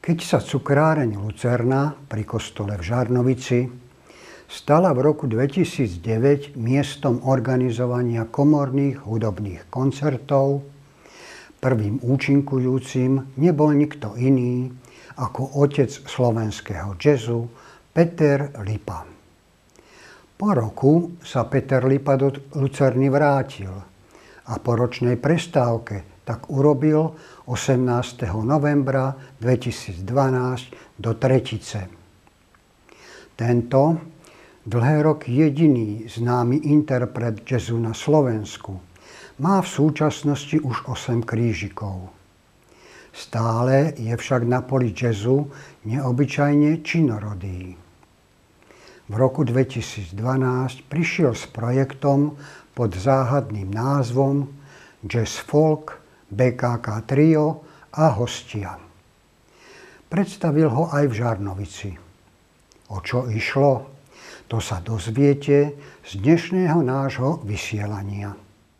Keď sa cukráreň Lucerna pri kostole v Žarnovici stala v roku 2009 miestom organizovania komorných hudobných koncertov, prvým účinkujúcim nebol nikto iný ako otec slovenského jazzu Peter Lipa. Po roku sa Peter Lipa do Lucerny vrátil a po ročnej prestávke tak urobil 18. novembra 2012 do Tretice. Tento dlhé roky jediný známy interpret jazzu na Slovensku má v súčasnosti už 8 krížikov. Stále je však na poli jazzu neobyčajne činorodý. V roku 2012 prišiel s projektom pod záhadným názvom Jazz Folk, BKK Trio a hostia. Predstavil ho aj v Žarnovici. O čo išlo? To sa dozviete z dnešného nášho vysielania.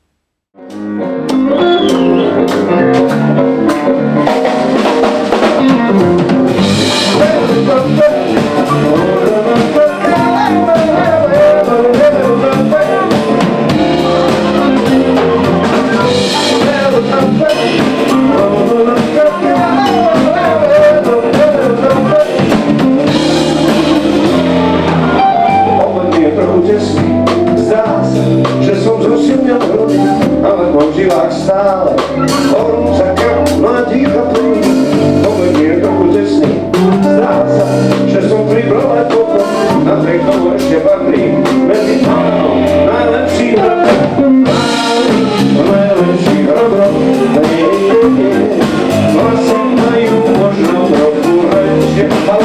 Stále horúca krv, ma dýcha plný, poved je trochu tesný. Zdá sa, že som pri brole potom, napriek tomu ešte patrí medzi pánom najlepších rodov. Najlepších rodov, vlasy majú možno trochu lepšie, ale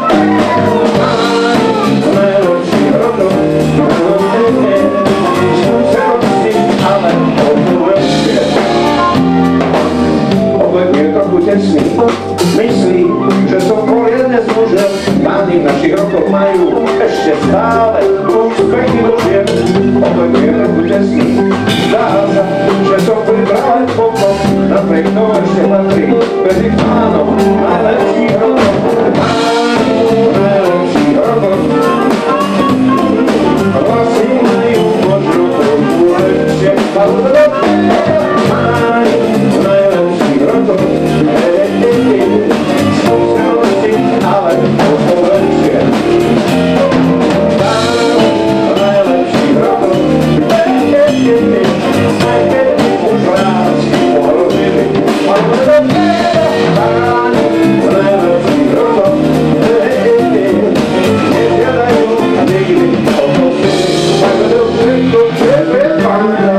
najlepších rodov, skúsenosti, ale tesný. Myslí, že som poriadne zložil, páni v našich rokoch majú ešte stále úspechy dožier. Obec je trochu tesný. Zdá sa, že som pripraven potom, napriek tomu ešte patrí medzi pánom najlepších rodov. Najlepších rodov. Vlasy majú možno trochu lepšie, ale najlepších rodov. Ale to lepšie. Najlepších rodov. Aj keď už lásky pohrozili. Najlepších rodov. Nežiadajú nikdy o posily. Tak dobře to tebe pána.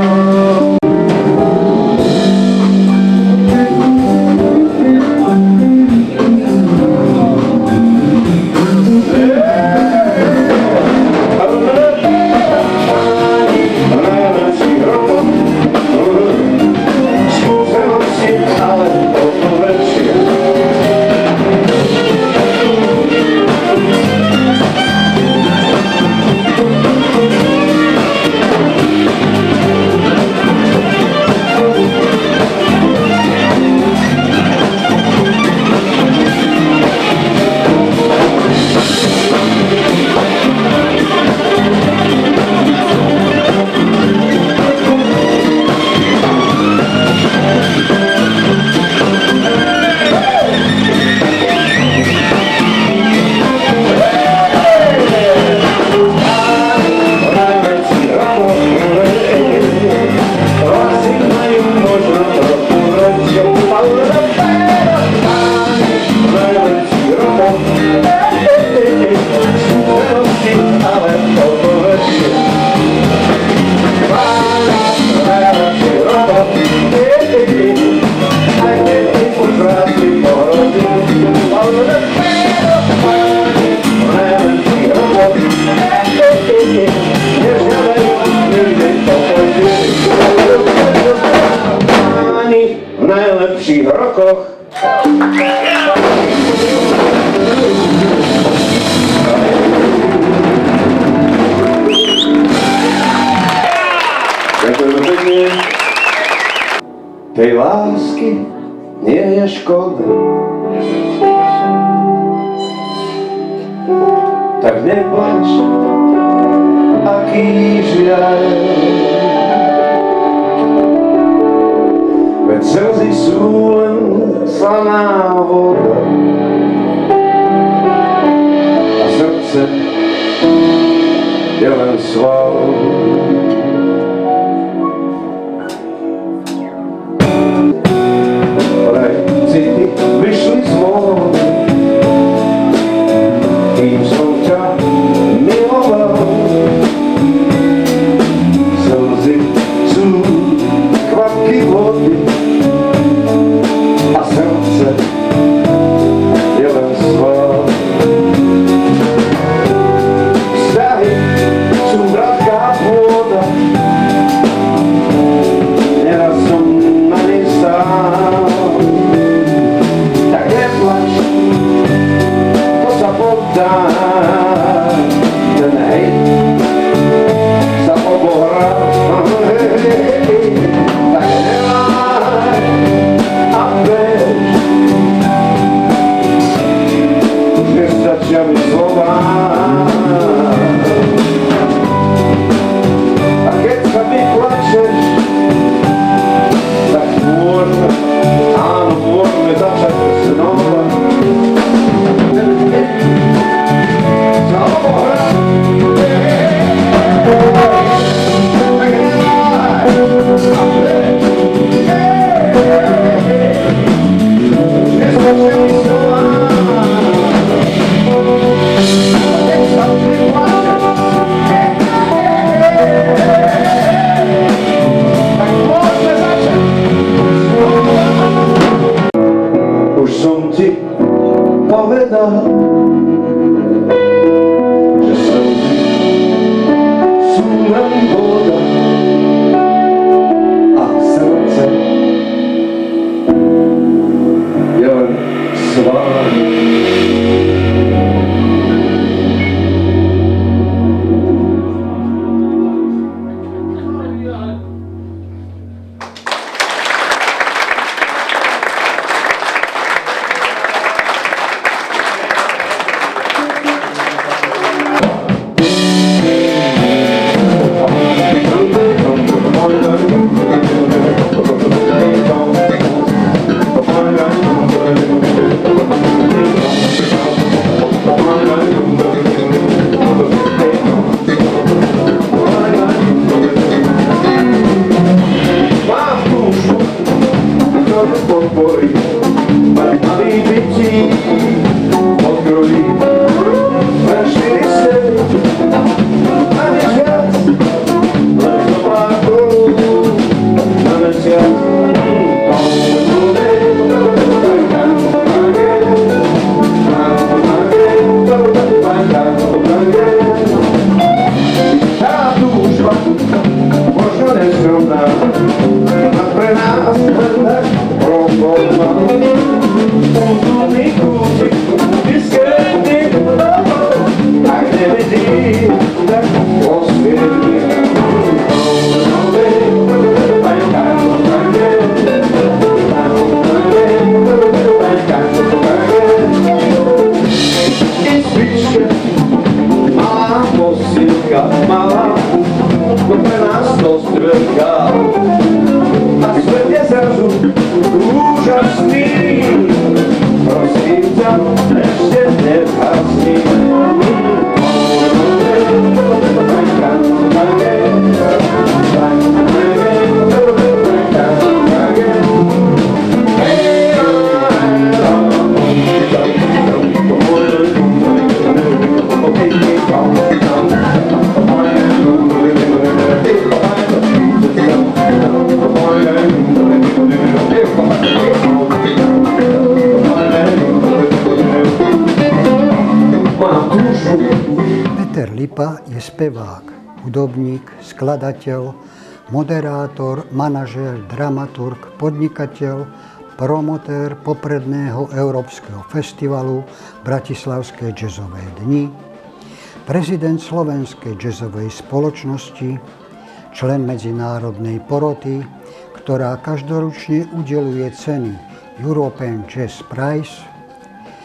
V najlepších rokoch. Ďakujem pekne. Tej lásky nie je škoda. tak neplač, aký žiaľ. Veď slzy sú len slaná voda a srdce je len sval. Vraj city vyšli z môj, kým som ťa miloval. Slzy sú kvapky vody a srdce je len sval. Vzťahy sú bratká pôda, neraz som na nej stál. Tak neplač, to sa poddá, ten hejt sa obohrá. Tak neváhaj a bež, už nestačia mi slová. A keď sa vyplačeš, tak môžeme, áno, môžeme začať znova. Sa obohrá. Tak neváhaj a bež, už nestačia mi slová. A keď sa vyplačeš, tak môžeme začať znova. Už som ti povedal, že slzy sú len voda a srdce je len sval. Peter Lipa je spevák, hudobník, skladateľ, moderátor, manažér, dramaturg, podnikateľ, promotér popredného Európskeho festivalu Bratislavské jazzové dni, prezident Slovenskej jazzovej spoločnosti, člen medzinárodnej poroty, ktorá každoročne udeľuje ceny European Jazz Prize,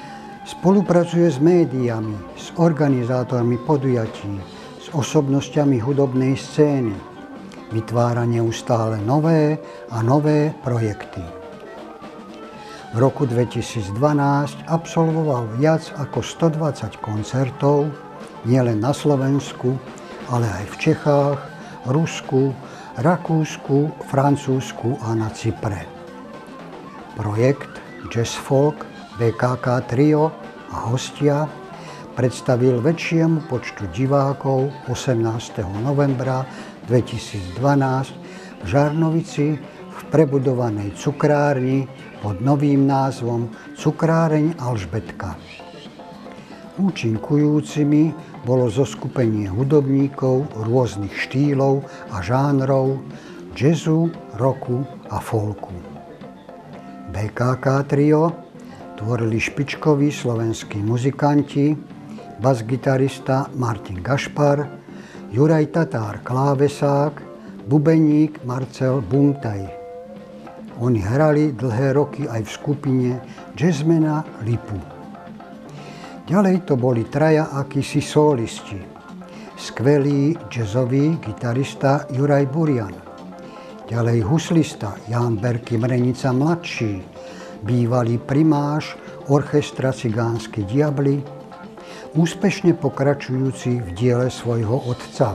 Spolupracuje s médiami, s organizátormi podujatí, s osobnosťami hudobnej scény. Vytvára neustále nové a nové projekty. V roku 2012 absolvoval viac ako 120 koncertov, nielen na Slovensku, ale aj v Čechách, Rusku, Rakúsku, Francúzsku a na Cypre. Projekt Jazz Folk, BKK Trio a hostia predstavil väčšiemu počtu divákov 18. novembra 2012 v Žarnovici v prebudovanej cukrárni pod novým názvom Cukráreň Alžbetka. Účinkujúcimi bolo zoskupenie hudobníkov rôznych štýlov a žánrov, jazzu, rocku a folku. BKK Trio tvorili špičkoví slovenskí muzikanti, basgitarista Martin Gašpar, Juraj Tatár klávesák, bubeník Marcel Bumtaj. Oni hrali dlhé roky aj v skupine jazzmana Lipu. Ďalej to boli traja akísi solisti. Skvelý jazzový gitarista Juraj Burian. Ďalej huslista Ján Berky Mrenica mladší, bývalý primáš orchestra Cigánsky diabli, úspešne pokračujúci v diele svojho otca.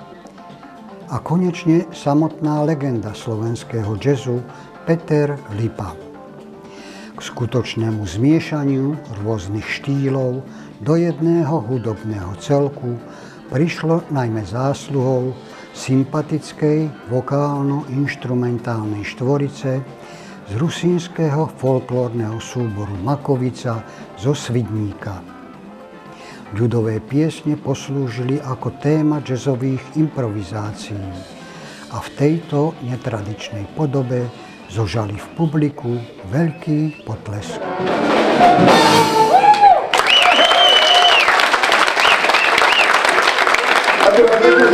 A konečne samotná legenda slovenského jazzu Peter Lipa. K skutočnému zmiešaniu rôznych štýlov do jedného hudobného celku prišlo najmä zásluhou sympatickej vokálno-inštrumentálnej štvorice z rusínskeho folklórneho súboru Makovica zo Svidníka. Ľudové piesne poslúžili ako téma jazzových improvizácií a v tejto netradičnej podobe zožali v publiku veľký potlesk. A teraz